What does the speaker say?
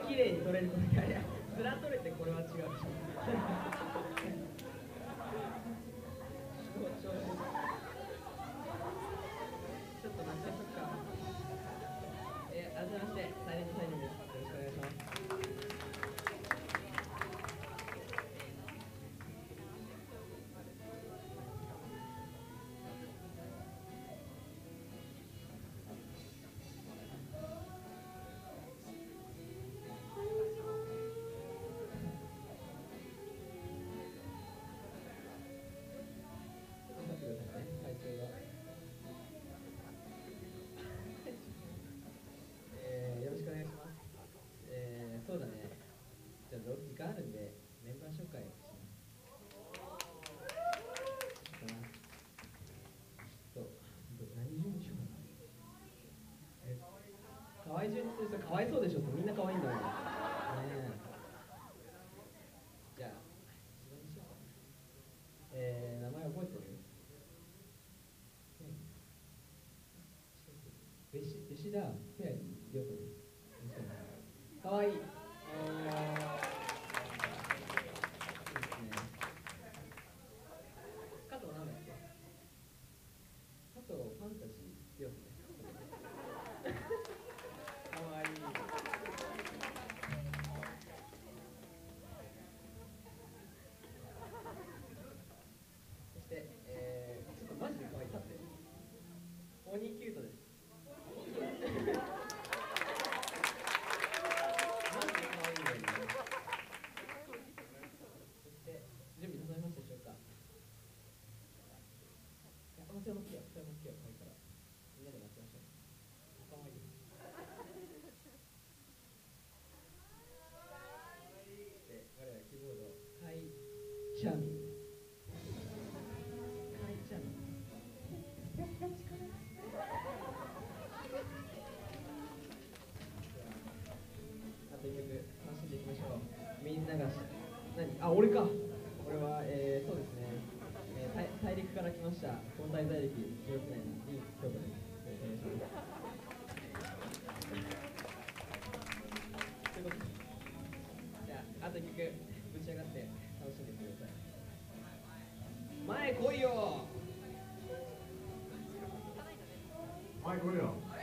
綺麗に撮れるといやいや面取れてこれは違うでしょちょっと待ってそっか改めましてサイレントサイレンです。よろしくお願いします。そうだね。じゃあ時間あるんでメンバー紹介します。何順にしようかな。河合順にするとかわいそうでしょ。みんな可愛いんだもん。ねえ。じゃあ一番にしようかな。名前覚えてる？吉田フェアリー亮太です。かわいい。加藤なんだっけ？加藤ファンタジー亮太です。かわいい。そして、ちょっとマジで可愛い。立って。オニーキュートです。それも来よ、可愛いから。みんなで待ちましょう。かわいい。で、我らキーボード、カイ・チャミン。カイ・チャミン。あと一曲、楽しんでいきましょう。みんなが俺か。俺は、そうですね。大陸から来ました。本体在歴16年、いい京都です。よろしくお願いします。ということで、じゃあ、あと1曲、ぶち上がって楽しんでください。前来いよ。 前来いよ。